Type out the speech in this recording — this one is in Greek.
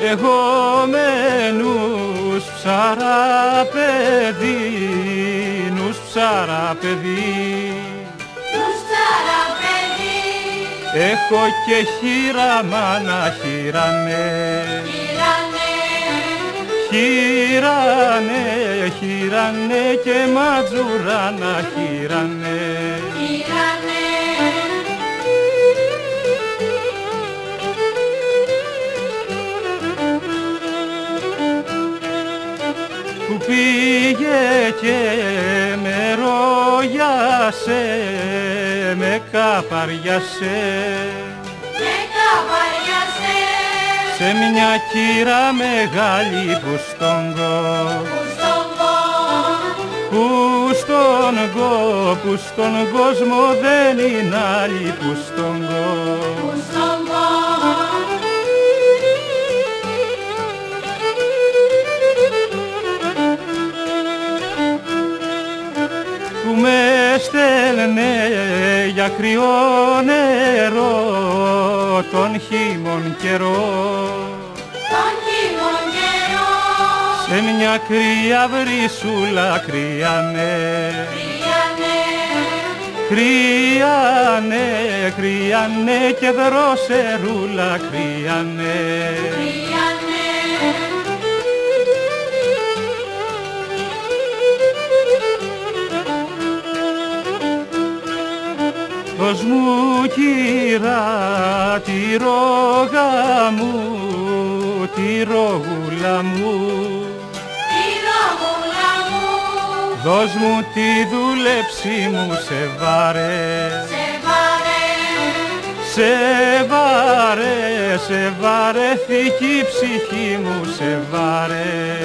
Εγώ με νους ψαρά παιδί, νους ψαρά παιδί, έχω και χείρα μάνα χείρανε, χείρανε, χείρανε και ματζουράνα χείρανε. Που πήγε και με ρόγιασε, με καπαριάσε, σε μια κύρα μεγάλη που στον κόσμο δεν είναι άλλη που στον που με στέλνε για κρυό νερό τον χειμών καιρό, σε μια κρύα βρυσούλα κρύανε, κρύανε, κρύανε και δροσερούλα κρύανε. Δώσ' μου κύρα τη ρόγα μου, τη ρόγουλα μου, δώσ' μου τη δούλεψή μου σε βάρε, σε βάρε, σε βαρέθηκε η ψυχή μου, σε βάρε.